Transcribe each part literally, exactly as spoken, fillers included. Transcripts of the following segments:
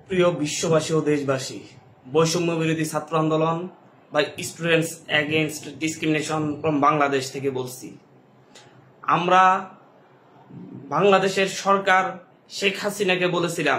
প্রিয় বিশ্ববাসী ও দেশবাসী, বৈষম্য বিরোধী ছাত্র আন্দোলন বা students against discrimination from Bangladesh থেকে বলছি। আমরা বাংলাদেশের সরকার শেখ হাসিনাকে বলেছিলাম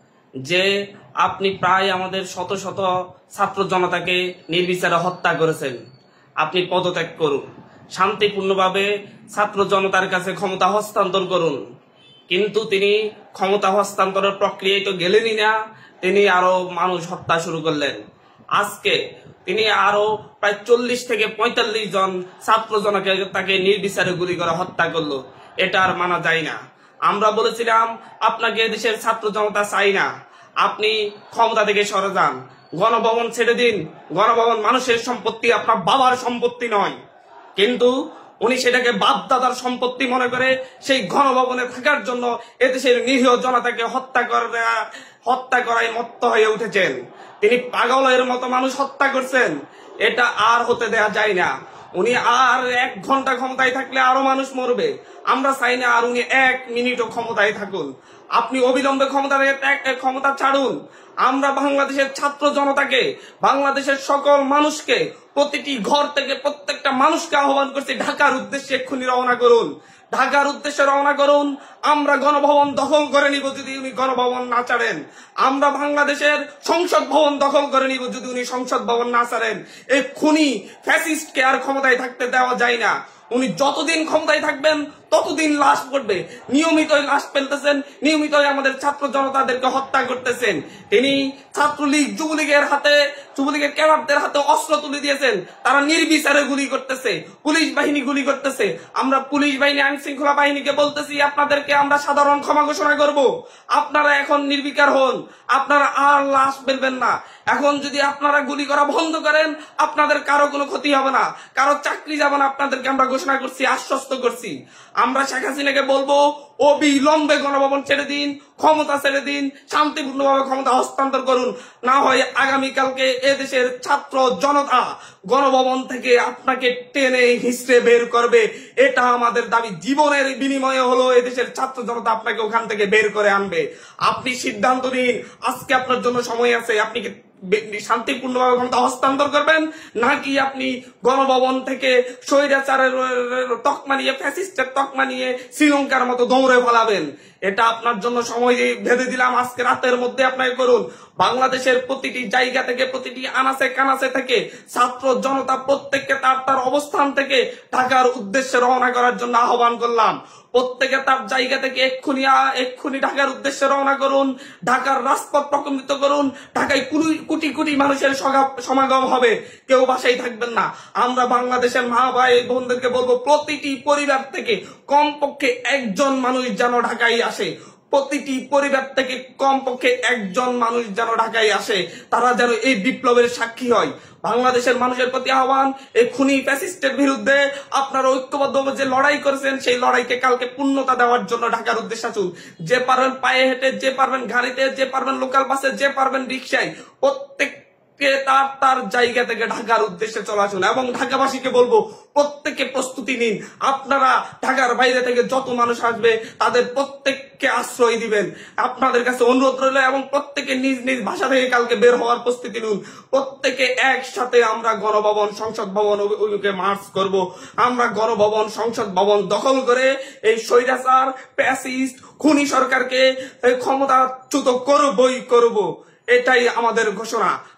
যে আপনি প্রায় আমাদের শত শত ছাত্র জনতাকে নির্বিচারে হত্যা করেছেন, আপনি পদত্যাগ করুন, শান্তিপূর্ণভাবে ছাত্র জনতার কাছে ক্ষমতা হস্তান্তর করুন। কিন্তু তিনি ক্ষমতা হস্তান্তরের প্রক্রিয়ায় তো গেলেনই না, তিনি আরো মানুষ হত্যা শুরু করলেন। আজকে তিনি আরো প্রায় চল্লিশ থেকে পঁয়তাল্লিশ জন ছাত্র জনকে তাকে নির্বিচারে গুলি করে হত্যা করলো। এটা আর মানা যায় না। আমরা বলেছিলাম আপনাকে দেশের ছাত্র জনতা চাই না, আপনি ক্ষমতা থেকে সরে যান, গণভবন ছেড়ে দিন। গণভবন মানুষের সম্পত্তি, আপনার বাবার সম্পত্তি নয়। কিন্তু উনি সেটাকে বাপ দাদার সম্পত্তি মনে করে সেই গণভবনে থাকার জন্য এদেশের নিরীহ জনতাকে হত্যা করা হত্যা করায় মত্ত হয়ে উঠেছেন। তিনি পাগলের মতো মানুষ হত্যা করছেন। এটা আর হতে দেয়া যায় না। উনি আর এক ঘন্টা ক্ষমতায় থাকলে আরো মানুষ মরবে। আমরা চাই না আর উনি এক মিনিটও ক্ষমতায় থাকুন। আপনি অবিলম্বে ক্ষমতা ক্ষমতা ছাড়ুন। আমরা বাংলাদেশের ছাত্র জনতাকে, বাংলাদেশের সকল মানুষকে, প্রতিটি ঘর থেকে প্রত্যেকটা মানুষকে আহ্বান করছি, ঢাকার উদ্দেশ্যে এক্ষুনি রওনা করুন। ঢাকার উদ্দেশ্যে রওনা করুন। আমরা গণভবন দখল করে নিব যদি উনি গণভবন না ছাড়েন। আমরা বাংলাদেশের সংসদ ভবন দখল করে নিব যদি উনি সংসদ ভবন না ছাড়েন। এই খুনি ফ্যাসিস্টকে আর ক্ষমতায় থাকতে দেওয়া যায় না। উনি যতদিন ক্ষমতায় থাকবেন ততদিন লাশ পড়বে। নিয়মিতই লাশ ফেলতেছেন, নিয়মিতই আমাদের ছাত্র জনতাদেরকে হত্যা করতেছেন। তিনি ছাত্রলীগ যুবলীগের হাতে, যুবলীগের ক্যাডারদের হাতে অস্ত্র তুলে দিয়েছেন। তারা নির্বিচারে গুলি করতেছে, পুলিশ বাহিনী গুলি করতেছে। আমরা পুলিশ বাহিনী, আইন শৃঙ্খলা বাহিনীকে বলতেছি আপনাদেরকে আমরা সাধারণ ক্ষমা ঘোষণা করব। আপনারা এখন নির্বিকার হন, আপনারা আর লাশ ফেলবেন না। এখন যদি আপনারা গুলি করা বন্ধ করেন, আপনাদের কারো কোনো ক্ষতি হবে না, কারো চাকরি যাবে না। আপনাদেরকে আমরা ঘোষণা করছি, আশ্বস্ত করছি। আমরা শেখ হাসিনাকে বলবো অবিলম্বে গণভবন ছেড়ে দিন, ক্ষমতা ছেড়ে দিন, শান্তিপূর্ণভাবে ক্ষমতা হস্তান্তর করুন। না হয় আগামীকালকে এদেশের ছাত্র জনতা গণভবন থেকে আপনাকে টেনে হিঁচড়ে বের করবে। এটা আমাদের দাবি। জীবনের বিনিময়ে হলো এদেশের ছাত্র জনতা আপনাকে ওখান থেকে বের করে আনবে। আপনি সিদ্ধান্ত নিন। আজকে আপনার জন্য সময় আছে। আপনি কি শান্তিপূর্ণভাবে ক্ষমতা হস্তান্তর করবেন, নাকি আপনি গণভবন থেকে স্বৈরাচারের তকমা নিয়ে, ফ্যাসিস্টের তকমা নিয়ে শ্রীলঙ্কার মতো দৌড়ে ফেলাবেন? এটা আপনার জন্য সময় ভেদে দিলাম। আজকে রাতের মধ্যে আপনাকে করুন। বাংলাদেশের প্রতিটি জায়গা থেকে, প্রতিটি আনাচে কানাচে থেকে ছাত্র জনতা প্রত্যেককে তার তার অবস্থান থেকে ঢাকার উদ্দেশ্যে রওনা করার জন্য আহ্বান করলাম। প্রত্যেকে তার জায়গা থেকে এক্ষুনি এক্ষুনি ঢাকার উদ্দেশ্যে রওনা করুন। ঢাকার রাজপথ প্রকম্পিত করুন। ঢাকায় কোটি কোটি মানুষের সমাগম হবে, কেউ বাসায় থাকবেন না। আমরা বাংলাদেশের মা ভাই বোনদেরকে বলবো, প্রতিটি পরিবার থেকে কমপক্ষে একজন মানুষ যেন ঢাকায় আসে। প্রতিটি পরিবার থেকে কমপক্ষে একজন মানুষ যেন ঢাকায় আসে। তারা যেন এই বিপ্লবের সাক্ষী হয়। বাংলাদেশের মানুষের প্রতি আহ্বান, এই খুনি ফ্যাসিস্টের বিরুদ্ধে আপনারা ঐক্যবদ্ধভাবে যে লড়াই করেছেন, সেই লড়াইকে কালকে পূর্ণতা দেওয়ার জন্য ঢাকার উদ্দেশ্যে আসুন। যে পারবেন পায়ে হেঁটে, যে পারবেন গাড়িতে, যে পারবেন লোকাল বাসে, যে পারবেন রিক্সায়, প্রত্যেক তার তার জায়গা থেকে ঢাকার উদ্দেশ্যে চলে আসুন। এবং ঢাকাবাসীকে বলবো, প্রত্যেকে প্রস্তুতি নিন। আপনারা ঢাকার বাইরে থেকে যত মানুষ আসবে তাদের প্রত্যেককে আশ্রয় দিবেন। আপনাদের কাছে অনুরোধ রইল, এবং প্রত্যেকে নিজ নিজ ভাষা থেকে কালকে বের হওয়ার প্রস্তুতি নিন। প্রত্যেকে একসাথে আমরা গণভবন, সংসদ ভবন অভিমুখে মার্চ করব। আমরা গণভবন, সংসদ ভবন দখল করে এই স্বৈরাচার, ফ্যাসিস্ট, খুনি সরকারকে ক্ষমতাচ্যুত করবই করব। এটাই আমাদের ঘোষণা।